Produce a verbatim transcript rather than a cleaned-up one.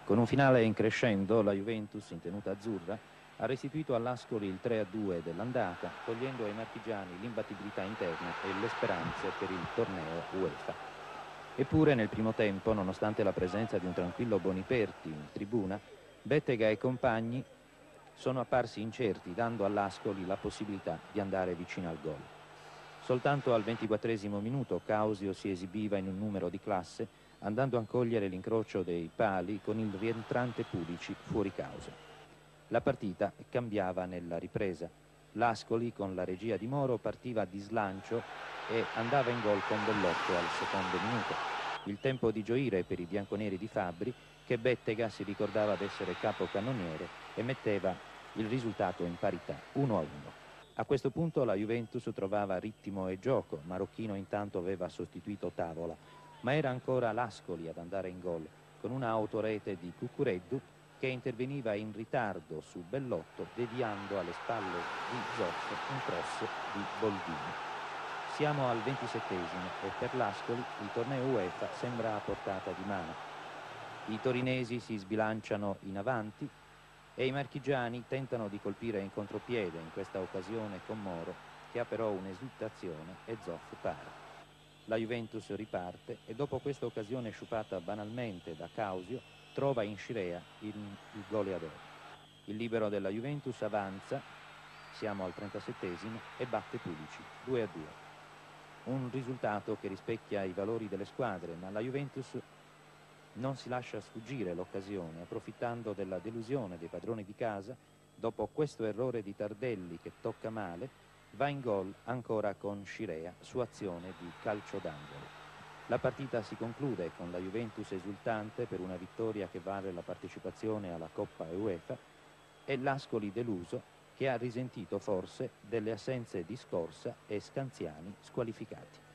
Con un finale in crescendo, la Juventus, in tenuta azzurra, ha restituito all'Ascoli il tre a due dell'andata, togliendo ai marchigiani l'imbattibilità interna e le speranze per il torneo UEFA. Eppure nel primo tempo, nonostante la presenza di un tranquillo Boniperti in tribuna, Bettega e compagni sono apparsi incerti, dando all'Ascoli la possibilità di andare vicino al gol. Soltanto al ventiquattresimo minuto Causio si esibiva in un numero di classe, andando a cogliere l'incrocio dei pali con il rientrante Pulici fuori causa. La partita cambiava nella ripresa. L'Ascoli, con la regia di Moro, partiva di slancio e andava in gol con Bellotto al secondo minuto. Il tempo di gioire per i bianconeri di Fabbri, che Bettega si ricordava d'essere capocannoniere e metteva il risultato in parità, uno a uno. A questo punto la Juventus trovava ritmo e gioco. Marocchino intanto aveva sostituito Tavola, ma era ancora l'Ascoli ad andare in gol, con una autorete di Cucureddu che interveniva in ritardo su Bellotto, deviando alle spalle di Zoff un cross di Boldini. Siamo al ventisettesimo e per l'Ascoli il torneo UEFA sembra a portata di mano. I torinesi si sbilanciano in avanti e i marchigiani tentano di colpire in contropiede in questa occasione con Moro, che ha però un'esultazione e Zoff para. La Juventus riparte e dopo questa occasione sciupata banalmente da Causio trova in Scirea il, il goleador. Il libero della Juventus avanza, siamo al trentasettesimo, e batte Pulici, due a due. Un risultato che rispecchia i valori delle squadre, ma la Juventus non si lascia sfuggire l'occasione, approfittando della delusione dei padroni di casa. Dopo questo errore di Tardelli che tocca male, va in gol ancora con Scirea su azione di calcio d'angolo. La partita si conclude con la Juventus esultante per una vittoria che vale la partecipazione alla Coppa UEFA e l'Ascoli deluso, che ha risentito forse delle assenze di Scorsa e Scanziani squalificati.